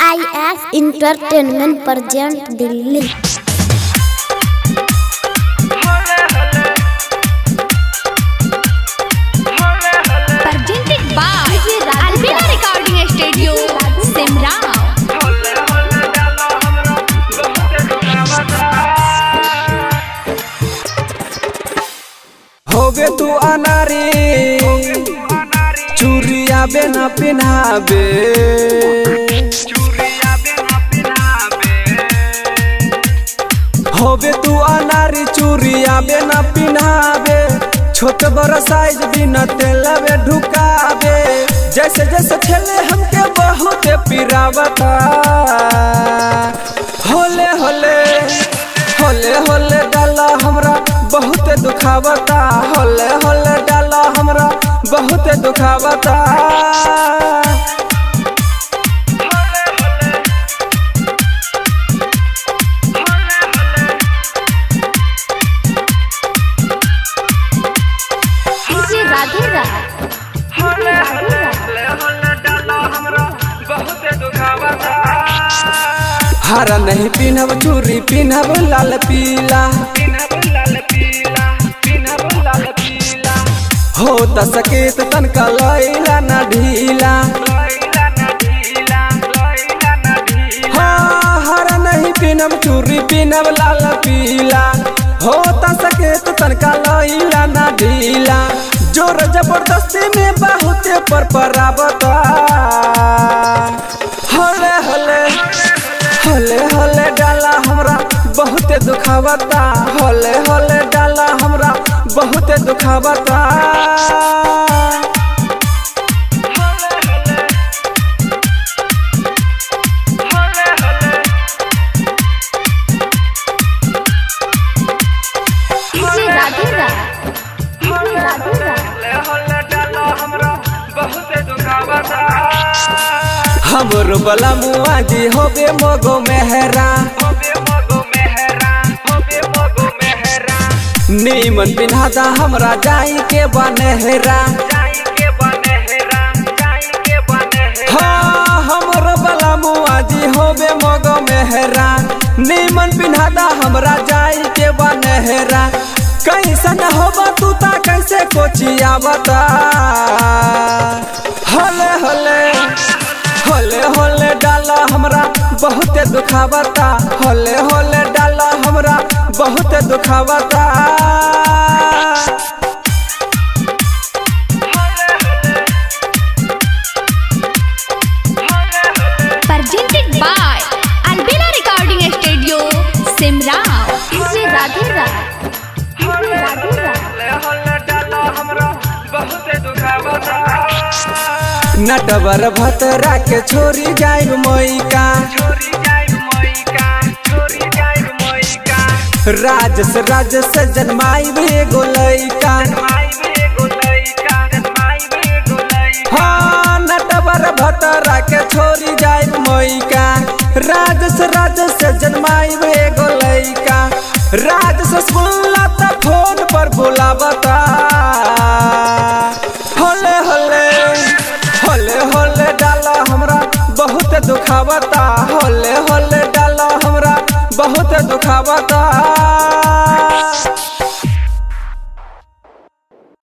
IS Entertainment present Delhi। Presented by Albina Recording Studio, Simra। होबे तू अनारी चूड़िया बेना पिन्हाबे, होबे तू अनारी चूड़िया बेना पिन्हाबे, छोट बड़ा साइज बिना तेलवे ढुकाबे, जैसे जैसे खेले हमके बहुत पिरावता, होले होले होले होले डाला हमरा बहुत दुखावता, होले होले डाला हमरा बहुत दुखावता। हरा नहीं पिन्हब चूड़ी पिन्हब लाल पीला, हो त सकेत तनका लैला न ढीला, हाँ हरा नहीं पिन्हब चूड़ी पिन्हब लाल पीला, हो त सकेत तनका लैला न ढीला, जोर जबरदस्ती में बहुत पर परावता, होले होले होले होले डाला हमरा बहुत दुखावता, होले होले डाला हमरा बहुत दुखावता। हमरो बला मुआजी होबे मगो मेहरा, नीमन पिन्हादा हमरा जाई के बनेहरा, हाँ हमरो बला मुआजी होबे मगो मेहरा, नीमन पिन्हादा हमरा जाई के बनेहरा, कैसन होबा तू ता कैसे कोचिया बता, होले होले होले होले डाला हमरा बहुत दुखावता, होले होले डाला हमरा बहुत दुखावता। Presented by Albina Recording Studio, Simra। Natwar भतरा के छोरी जाय मोइका, राजस राजस जन्माई भे गोलैका, हाँ नटवर भतरा के छोरी जाय मोइका, राजस राजस जन्माई भे गोलैका, राजस बोला त फोन पर बुलावता, होले होले होले होले डाला हमरा बहुत दुखावता, होले होले डाला हमरा बहुत दुखावता।